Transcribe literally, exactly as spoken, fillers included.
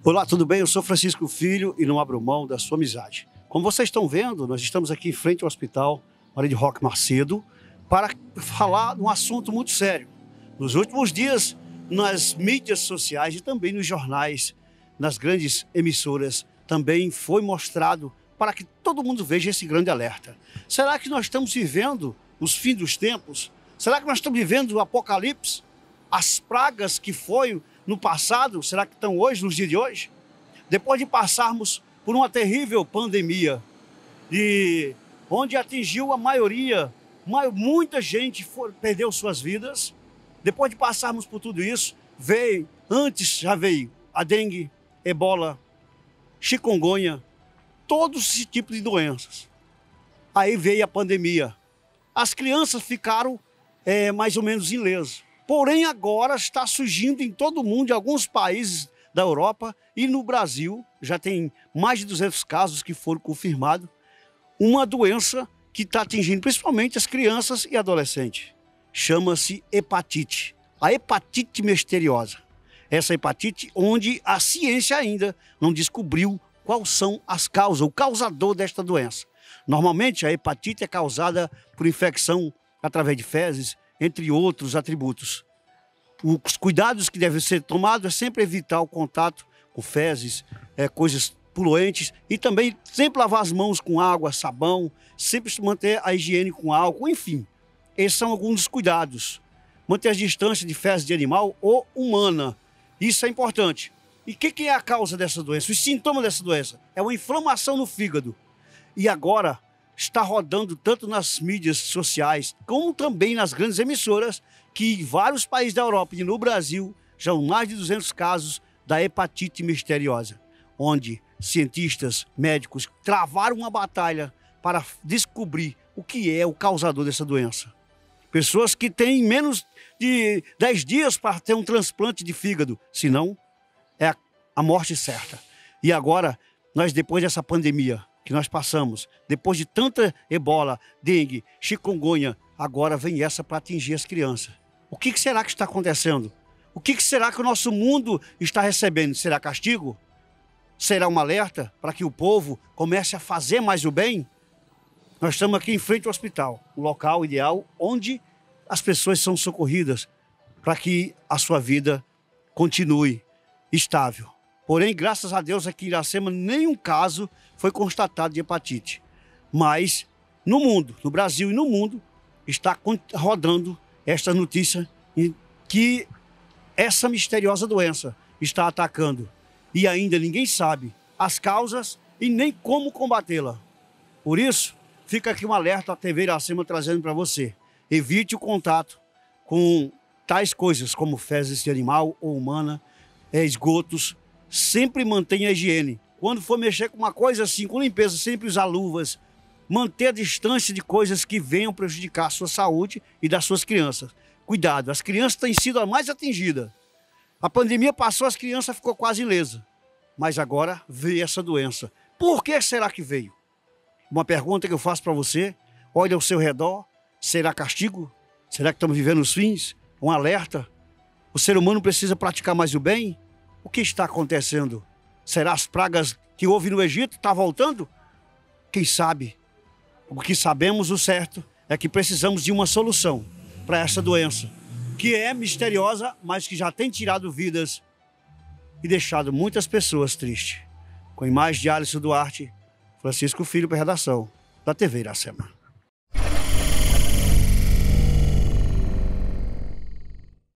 Olá, tudo bem? Eu sou Francisco Filho e não abro mão da sua amizade. Como vocês estão vendo, nós estamos aqui em frente ao Hospital Maria de Roque Macedo para falar de um assunto muito sério. Nos últimos dias, nas mídias sociais e também nos jornais, nas grandes emissoras, também foi mostrado para que todo mundo veja esse grande alerta. Será que nós estamos vivendo os fins dos tempos? Será que nós estamos vivendo o apocalipse? As pragas que foi no passado, será que estão hoje, nos dias de hoje? Depois de passarmos por uma terrível pandemia, e onde atingiu a maioria, muita gente foi, perdeu suas vidas, depois de passarmos por tudo isso, veio, antes já veio a dengue, ebola, chikungunya, todos esse tipo de doenças. Aí veio a pandemia. As crianças ficaram é, mais ou menos ilesas. Porém, agora está surgindo em todo o mundo, em alguns países da Europa e no Brasil, já tem mais de duzentos casos que foram confirmados, uma doença que está atingindo principalmente as crianças e adolescentes. Chama-se hepatite, a hepatite misteriosa. Essa hepatite onde a ciência ainda não descobriu quais são as causas, o causador desta doença. Normalmente, a hepatite é causada por infecção através de fezes, entre outros atributos. Os cuidados que devem ser tomados é sempre evitar o contato com fezes, é, coisas poluentes e também sempre lavar as mãos com água, sabão, sempre manter a higiene com álcool, enfim. Esses são alguns dos cuidados. Manter as distâncias de fezes de animal ou humana. Isso é importante. E o que, que é a causa dessa doença? Os sintomas dessa doença é uma inflamação no fígado. E agora está rodando tanto nas mídias sociais, como também nas grandes emissoras, que em vários países da Europa e no Brasil já há mais de duzentos casos da hepatite misteriosa, onde cientistas, médicos travaram uma batalha para descobrir o que é o causador dessa doença. Pessoas que têm menos de dez dias para ter um transplante de fígado, senão é a morte certa. E agora, nós depois dessa pandemia que nós passamos, depois de tanta ebola, dengue, chikungunya, agora vem essa para atingir as crianças. O que será que está acontecendo? O que será que o nosso mundo está recebendo? Será castigo? Será um alerta para que o povo comece a fazer mais o bem? Nós estamos aqui em frente ao hospital, um local ideal onde as pessoas são socorridas para que a sua vida continue estável. Porém, graças a Deus, aqui em Iracema, nenhum caso foi constatado de hepatite. Mas, no mundo, no Brasil e no mundo, está rodando esta notícia que essa misteriosa doença está atacando. E ainda ninguém sabe as causas e nem como combatê-la. Por isso, fica aqui um alerta à T V Iracema trazendo para você. Evite o contato com tais coisas como fezes de animal ou humana, esgotos. Sempre mantenha a higiene. Quando for mexer com uma coisa assim, com limpeza, sempre usar luvas. Manter a distância de coisas que venham prejudicar a sua saúde e das suas crianças. Cuidado, as crianças têm sido as mais atingidas. A pandemia passou, as crianças ficou quase ilesa. Mas agora veio essa doença. Por que será que veio? Uma pergunta que eu faço para você. Olha ao seu redor. Será castigo? Será que estamos vivendo os fins? Um alerta? O ser humano precisa praticar mais o bem? O que está acontecendo? Será as pragas que houve no Egito estão voltando? Quem sabe? O que sabemos, o certo, é que precisamos de uma solução para essa doença, que é misteriosa, mas que já tem tirado vidas e deixado muitas pessoas tristes. Com imagens de Alisson Duarte, Francisco Filho para a redação da T V Iracema.